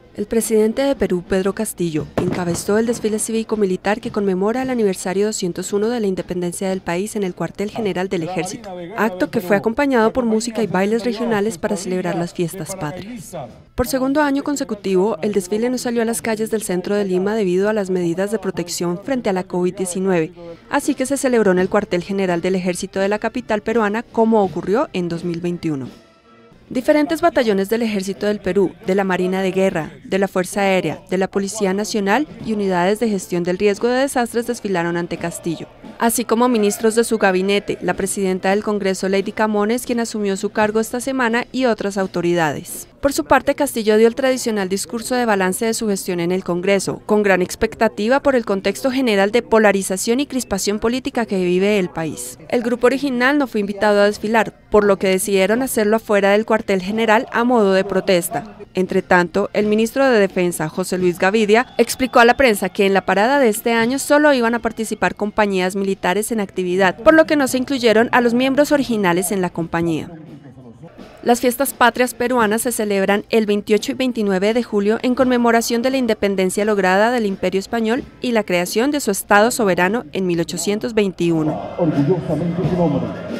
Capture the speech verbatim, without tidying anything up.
El presidente de Perú, Pedro Castillo, encabezó el desfile cívico-militar que conmemora el aniversario doscientos uno de la independencia del país en el cuartel general del Ejército, acto que fue acompañado por música y bailes regionales para celebrar las fiestas patrias. Por segundo año consecutivo, el desfile no salió a las calles del centro de Lima debido a las medidas de protección frente a la COVID diecinueve, así que se celebró en el cuartel general del Ejército de la capital peruana, como ocurrió en dos mil veintiuno. Diferentes batallones del Ejército del Perú, de la Marina de Guerra, de la Fuerza Aérea, de la Policía Nacional y unidades de gestión del riesgo de desastres desfilaron ante Castillo, así como ministros de su gabinete, la presidenta del Congreso, Lady Camones, quien asumió su cargo esta semana, y otras autoridades. Por su parte, Castillo dio el tradicional discurso de balance de su gestión en el Congreso, con gran expectativa por el contexto general de polarización y crispación política que vive el país. El grupo original no fue invitado a desfilar, por lo que decidieron hacerlo afuera del cuartel general a modo de protesta. Entre tanto, el ministro de Defensa, José Luis Gavidia, explicó a la prensa que en la parada de este año solo iban a participar compañías militares en actividad, por lo que no se incluyeron a los miembros originales en la compañía. Las fiestas patrias peruanas se celebran el veintiocho y veintinueve de julio en conmemoración de la independencia lograda del Imperio Español y la creación de su Estado soberano en mil ochocientos veintiuno. Orgullosamente su nombre.